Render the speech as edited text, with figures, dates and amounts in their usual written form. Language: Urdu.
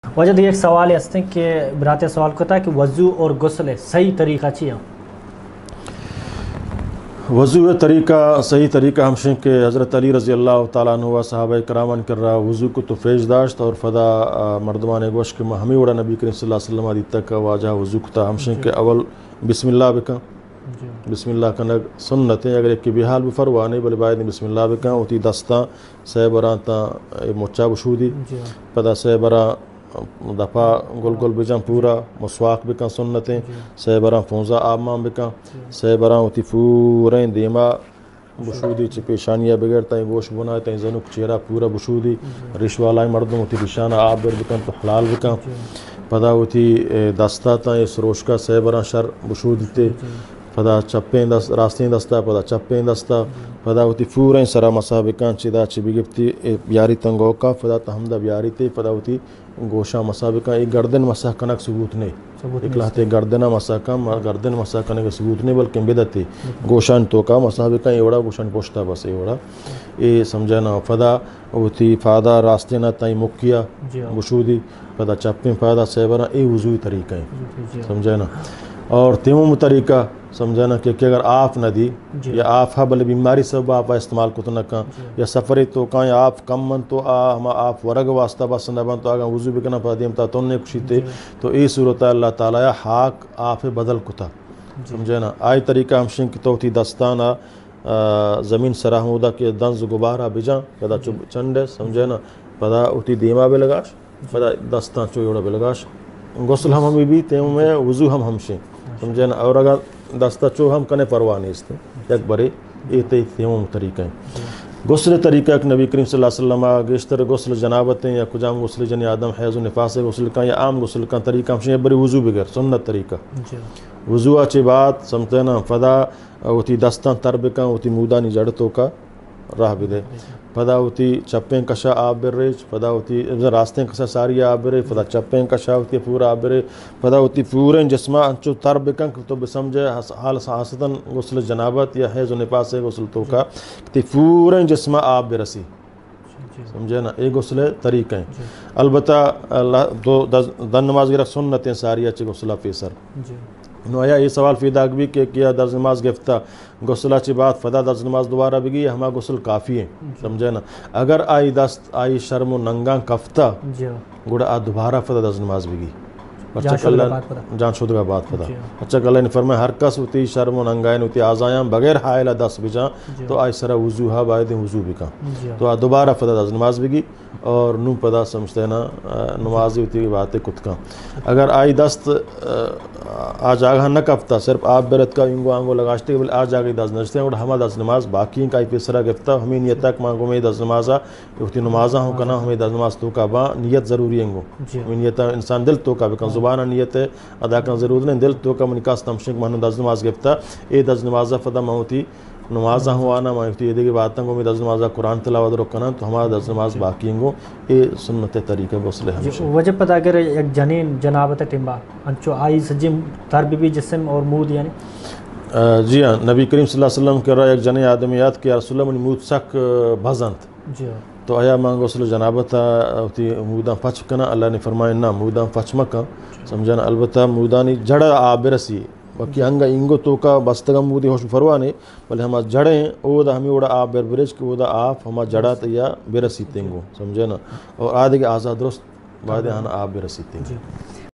وجہ ایک سوال ہے کہ برات سوال کرتا ہے کہ وضو اور غسل صحیح طریقہ چاہیے. وضو طریقہ صحیح طریقہ ہمشن کہ حضرت علی رضی اللہ تعالیٰ عنہ صحابہ کرامن کر رہا وضو کو تو فیش داشت اور فدا مردمان گوش کے ہمیں وڑا نبی کریم صلی اللہ علیہ وسلم دیتا کا واجہ وضو کتا ہمشن کہ اول بسم اللہ بکا بسم اللہ کا نگ سنتیں اگر ایک کی بحال بھی فروانے بلے باید بسم اللہ بکا ہوتی دستاں سہ بران تا مچا بشودی پدا سہ بران دفعہ گل گل بجان پورا مسواق بکن سنتیں سہ بران فونزا آبمان بکن سہ بران ہوتی پوریں دیما بشودی چی پیشانیہ بغیر تائیں گوش بنائے تائیں زنک چہرہ پورا بشودی رشوالائیں مردم ہوتی بشانہ آب بر بکن تو حلال بکن پدا ہوتی دستا تائیں سروش کا سہ بران شر بشودی تے پدا چپیں راستیں دستا پدا چپیں دستا پدا ہوتی پوریں سرا مسا بکن چی دا چی بگفتی بیاری تنگو کا پدا تحمدہ بیاری تے پدا ہوتی گوشہ مسا بکن ایک گردن مسا کنک ثبوت نہیں ایک لہتے گردنہ مسا کم گردن مسا کنک ثبوت نہیں بلکہ بدتی گوشان تو کا مسا بکن ایوڑا گوشان پوشتا بس ایوڑا اے سمجھانا پدا ہوتی فادا راستے نہ تائیں مکیا گشودی پدا چپیں فادا سیبرا اے وضوی طریقہ ہیں سمجھانا. اور تیمم طریقہ سمجھانا کہ اگر آپ نہ دی یا آپ ہاں بلے بیماری سب آپ استعمال کو تو نہ کھاں یا سفری تو کھاں یا آپ کم من تو ہما آپ ورگ واسطہ بس نہ بن تو آگا وضو بکنا پا دیم تا تو نے کچھ تے تو ای صورت اللہ تعالیٰ حاک آپ بدل کتا سمجھانا. آئی طریقہ ہمشن کی تو تھی دستانہ زمین سراہمودہ کے دنز گبارہ بجان پدا چنڈے سمجھانا پدا اتی دیما بے لگاش پدا دستان چویوڑا بے لگاش غسل ہم ہمیں بھی تیمم میں وضو ہم ہمشن سمجھانا. اور اگر دستہ چو ہم کنے پرواہ نہیں اس تے یک برے یہ تیمم طریقہ ہیں. غسل طریقہ ایک نبی کریم صلی اللہ علیہ وسلم گشتر غسل جنابتیں یا کجام غسل جن آدم حیض و نفاس غسل کا یا عام غسل کا طریقہ ہمشن بری وضو بغیر سنت طریقہ وضو اچھی بات سمجھتے نا فدا ہوتی دستان تربکاں ہوتی مودانی جڑتوں کا راہ بدے پدا ہوتی چپیں کشا آب برریج پدا ہوتی راستیں کشا ساری آب برے پدا چپیں کشا ہوتی پورا آب برے پدا ہوتی پورے جسمہ انچو تر بکن تو بسمجھے حال حاصتاً غسل جنابت یا حیض و نفاس غسل تو کا تی پورے جسمہ آب برسی سمجھے نا ایک غسل طریقہ ہیں. البتہ دو دن نماز گرہ سنتیں ساری اچھی غسلہ پیسر نو آیا یہ سوال فی داغ بھی کہ کیا درز نماز گفتہ غسلہ چی بات فدا درز نماز دوبارہ بگی ہما غسل کافی ہیں سمجھے نا. اگر آئی دست آئی شرم و ننگان کفتہ گوڑا آ دوبارہ فدا درز نماز بگی جان شدگا بات فدا اچھا کہ اللہ نے فرمایا ہر کس ہوتی شرم و ننگائن ہوتی آزایاں بغیر حائلہ دست بجان تو آئی سرا وضو ہا باید وضو بکا تو آ دوبارہ فدا درز نماز بگی اور نو پدا سمجھتے نا نمازی ہوتی باتیں کتکاں. اگر آئی دست آج آگاہ نہ کفتہ صرف آپ برت کا انگو آنگو لگاشتے بل آج آگئی دست نجتے ہیں اور ہما دست نماز باقی کا پیسرہ گفتہ ہمیں نیت تک مانگو میں دست نمازہ ہوتی نمازہ ہوں کنا ہمیں دست نماز تو کا با نیت ضروری انگو ہمیں نیت انسان دل تو کا بکن زبانہ نیت ادا کن ضرور نہیں دل تو کا منکاس تمشنک مانو دست نماز گفتہ اے دست نمازہ فدا مہوتی نمازہ ہوانا مہوتی یہ دیکھ باتاں گو میں دست نمازہ قرآن تلاوت رکھنا تو ہمارا دست نماز باقی انگو اے سنت طریقہ غسل ہمشہ. وجہ پتہ اگر ایک جنین جنابت ٹمبا انچو آئی سجم تربی بھی جسم اور مود یعنی جی ہاں نبی کریم صلی اللہ علیہ وسلم کر رہا ایک جنین آدمیات کہ رسول اللہ منی مود سک بھزنت تو آیا مانگو غسل جنابت ہوتی مودان پچ کنا اللہ نے فرمایا نا مودان پچ مکا سمجھانا. البتہ مودانی جڑا آب برسی باقی ہنگا انگو تو کا بستگم مودی ہوش فروانے بلے ہما جڑیں او دا ہمیں اوڑا آب بربرج کہ او دا آپ ہما جڑا تیا برسی تنگو سمجھانا اور آدھے کے آزاد درست بعد ہانا آب برسی تنگو.